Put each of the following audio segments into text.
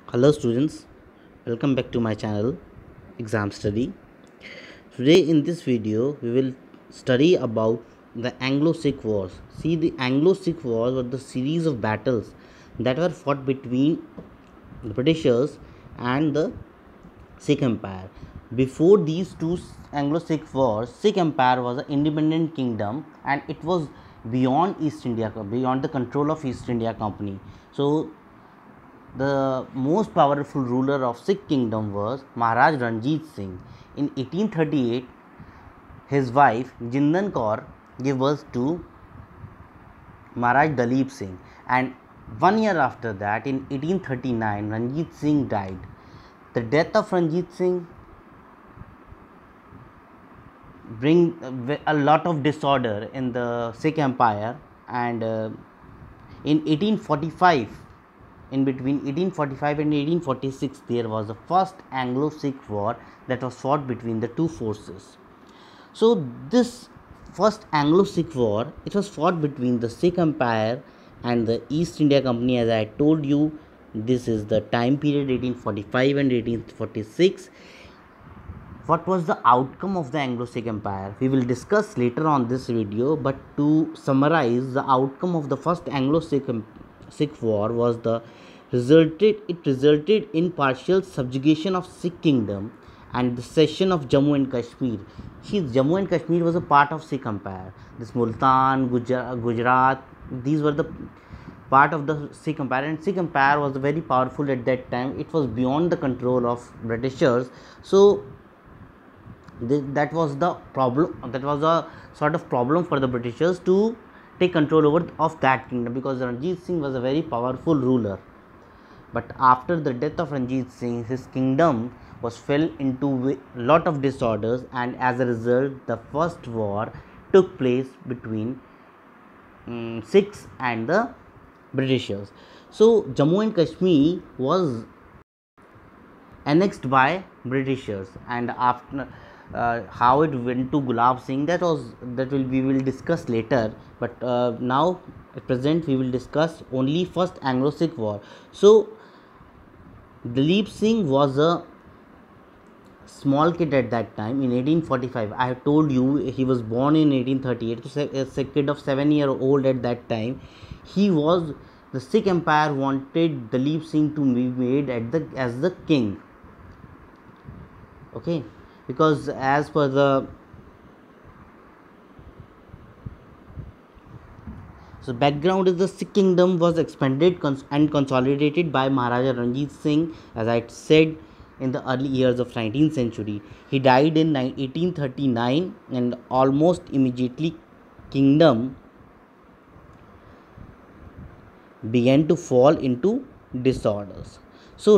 Hello students, welcome back to my channel Exam Study. Today in this video we will study about the Anglo-Sikh Wars. See, the Anglo-Sikh Wars were the series of battles that were fought between the Britishers and the Sikh Empire. Before these two Anglo-Sikh wars, Sikh Empire was an independent kingdom and it was beyond the control of East India Company. So the most powerful ruler of Sikh kingdom was Maharaj Ranjit Singh. In 1838, his wife Jindan Kaur gave birth to Maharaj Dalip Singh, and 1 year after that, in 1839, Ranjit Singh died. The death of Ranjit Singh bring a lot of disorder in the Sikh Empire, and in 1845, in between 1845 and 1846, there was the first Anglo-Sikh war that was fought between the two forces. So this first Anglo-Sikh war, it was fought between the Sikh Empire and the East India Company. As I told you, this is the time period 1845 and 1846. What was the outcome of the Anglo-Sikh Empire? We will discuss later on this video, but to summarize, the outcome of the first Anglo-Sikh war was it resulted in partial subjugation of Sikh kingdom and the cession of Jammu and Kashmir. See, Jammu and Kashmir was a part of Sikh Empire. This Multan, Gujarat, these were the part of the Sikh Empire, and Sikh Empire was very powerful at that time. It was beyond the control of Britishers. So that was the problem. That was a sort of problem for the Britishers to take control over of that kingdom, because Ranjit Singh was a very powerful ruler. But after the death of Ranjit Singh, his kingdom was fell into a lot of disorders, and as a result, the first war took place between Sikhs and the Britishers. So Jammu and Kashmir was annexed by Britishers, and after how it went to Gulab Singh, we will discuss later. But now at present we will discuss only first Anglo-Sikh war. So Dalip Singh was a small kid at that time in 1845. I have told you he was born in 1838, so a kid of 7 year old at that time. He was The Sikh Empire wanted Dalip Singh to be made as the king. Okay, because as per the background is the Sikh kingdom was expanded and consolidated by Maharaja Ranjit Singh, as I said, in the early years of 19th century. He died in 1839, and almost immediately kingdom began to fall into disorders. So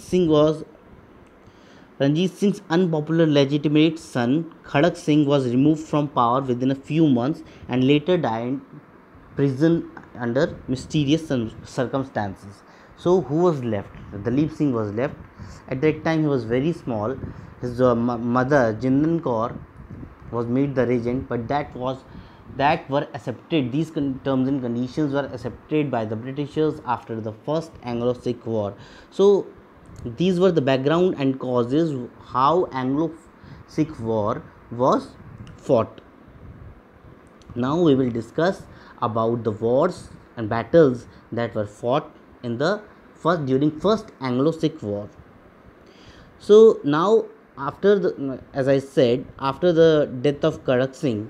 Ranjit Singh's unpopular legitimate son Khadak Singh was removed from power within a few months and later died in prison under mysterious circumstances. So who was left? Dalip Singh was left. At that time he was very small. His mother Jindan Kaur was made the regent, but that were accepted. These terms and conditions were accepted by the Britishers after the first Anglo-Sikh war. So these were the background and causes how Anglo-Sikh war was fought. Now we will discuss about the wars and battles that were fought during first Anglo-Sikh war. So now, as I said, after the death of Khadak Singh,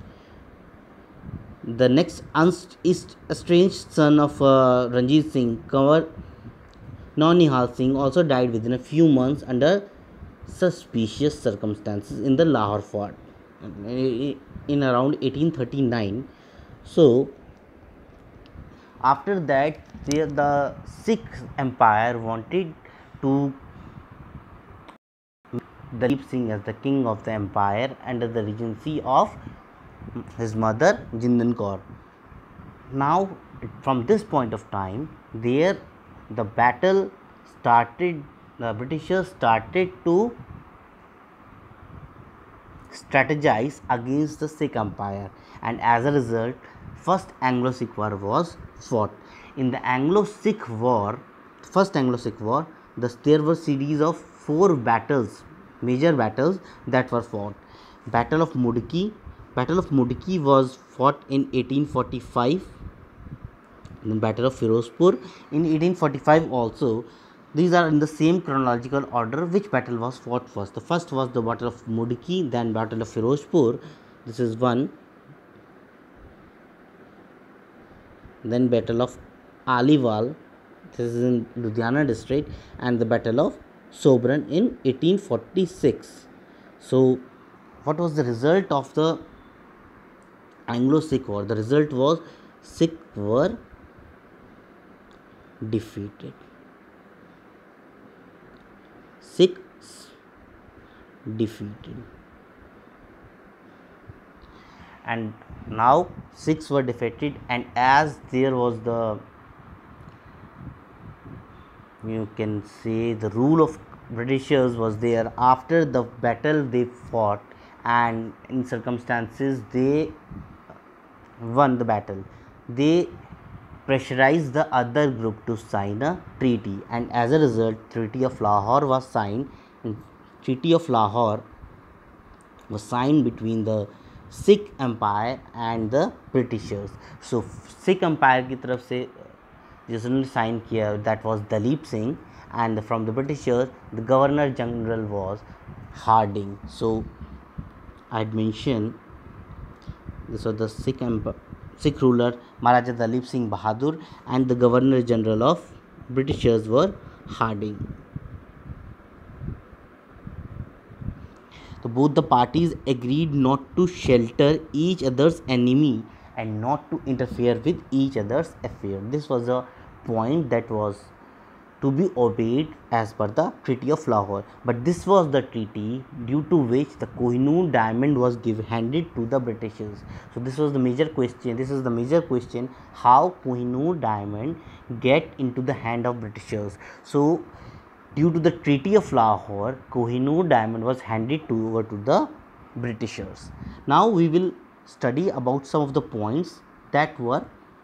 the next estranged son of Ranjit Singh, Kanwar Naunihal Singh, also died within a few months under suspicious circumstances in the Lahore fort in around 1839. So after that, the Sikh Empire wanted to Dalip Singh as the king of the empire under the regency of his mother Jindan Kaur. Now, from this point of time, the battle started. The Britishers started to strategize against the Sikh Empire, and as a result, first Anglo-Sikh war was fought. In the Anglo-Sikh war, first Anglo-Sikh War, there were series of 4 battles, major battles that were fought. Battle of Mudki. Battle of Mudki was fought in 1845. Then Battle of Firozpur in 1845 also. These are in the same chronological order. Which battle was fought first? The first was the Battle of Mudki, then Battle of Firozpur. This is one. Then Battle of Aliwal, this is in Ludhiana district, and the Battle of Sobran in 1846. So, what was the result of the Anglo-Sikh War? The result was Sikh were defeated. Sikhs defeated. And now Sikhs were defeated, and as there was the, you can say, the rule of Britishers was there, after the battle they fought, and in circumstances they won the battle, they pressurized the other group to sign a treaty, and as a result Treaty of Lahore was signed. And Treaty of Lahore was signed between the Sikh Empire and the Britishers. So Sikh Empire की तरफ से जिसने sign किया, that was Dalip Singh, and from the Britishers the Governor General was Harding. So I had mentioned this was the Sikh ruler Maharaja Dalip Singh Bahadur, and the Governor General of Britishers were Harding. So both the parties agreed not to shelter each other's enemy and not to interfere with each other's affair. This was a point that was to be obeyed as per the Treaty of Lahore. But this was the treaty due to which the Kohinoor diamond was handed to the Britishers. So this was the major question. This is the major question: how Kohinoor diamond get into the hand of Britishers? So due to the Treaty of Lahore, Kohinoor diamond was handed over to the Britishers. Now we will study about some of the points that were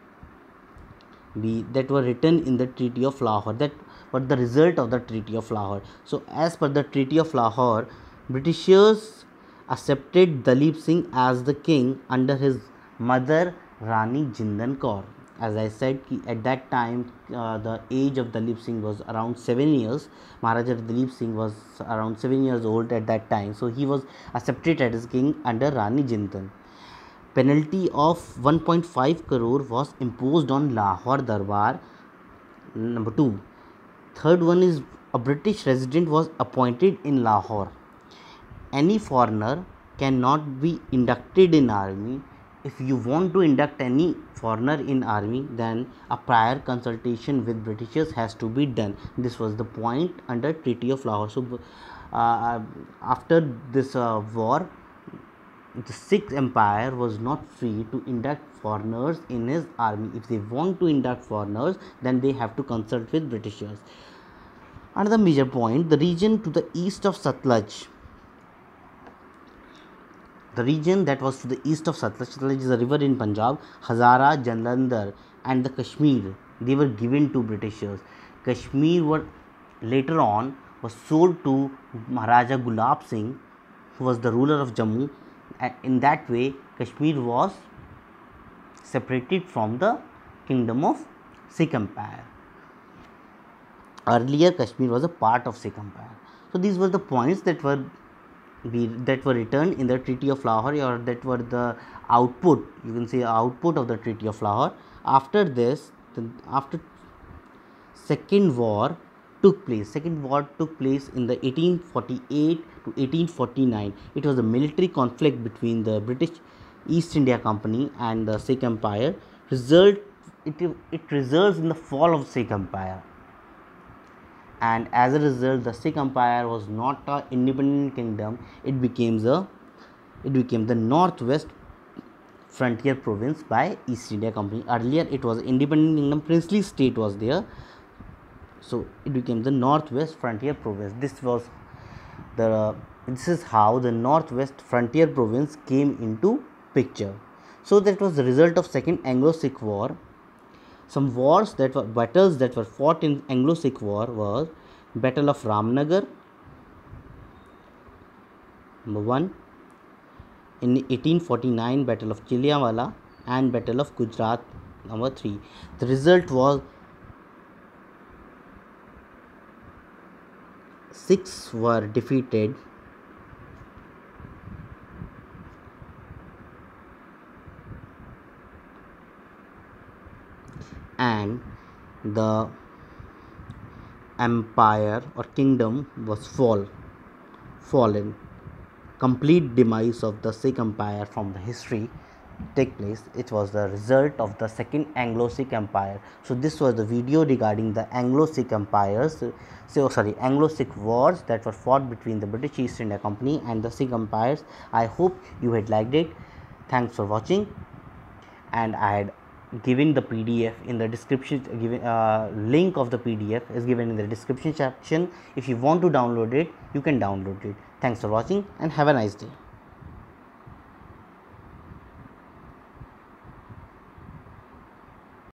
written in the Treaty of Lahore, that were the result of the Treaty of Lahore. So as per the Treaty of Lahore, Britishers accepted Dalip Singh as the king under his mother Rani Jindan Kaur. As I said, at that time the age of Dalip Singh was around 7 years. Maharaja Dalip Singh was around 7 years old at that time. So he was accepted as king under Rani Jindan. Penalty of 1.5 crore was imposed on Lahore Darbar. Number 2. Third one is a British resident was appointed in Lahore. Any foreigner cannot be inducted in army. If you want to induct any foreigner in army, then a prior consultation with Britishers has to be done. This was the point under Treaty of Lahore. So after this war, the Sikh Empire was not free to induct foreigners in his army. If they want to induct foreigners, then they have to consult with Britishers. Another major point: the region to the east of Satluj. The region that was to the east of Satluj, Satluj is a river in Punjab, Hazara, Jalandhar and the Kashmir, they were given to Britishers. Kashmir were later on was sold to Maharaja Gulab Singh, who was the ruler of Jammu. In that way, Kashmir was separated from the kingdom of Sikh Empire. Earlier, Kashmir was a part of Sikh Empire. So these were the points that were written in the Treaty of Lahore, or that were the output, you can say output of the Treaty of Lahore. After this, after Second War took place in the 1848 to 1849. It was a military conflict between the British East India Company and the Sikh Empire. It results in the fall of Sikh Empire, and as a result the Sikh Empire was not an independent kingdom. It became the Northwest Frontier Province by East India Company. Earlier it was independent kingdom, princely state was there, so it became the Northwest Frontier Province. This is how the Northwest Frontier Province came into picture. So that was the result of Second Anglo-Sikh War. Some battles that were fought in Anglo-Sikh War were Battle of Ramnagar, number 1, in 1849 Battle of Jallianwala, and Battle of Gujarat, number 3. The result was Sikhs were defeated and the empire or kingdom was fallen. Complete demise of the Sikh empire from the history take place. It was the result of the second Anglo-Sikh empire. So this was the video regarding the Anglo-Sikh empires, Anglo-Sikh wars that were fought between the British East India Company and the Sikh empires. I hope you had liked it. Thanks for watching, and I had given the PDF in the description. Link of the PDF is given in the description section. If you want to download it, you can download it. Thanks for watching and have a nice day.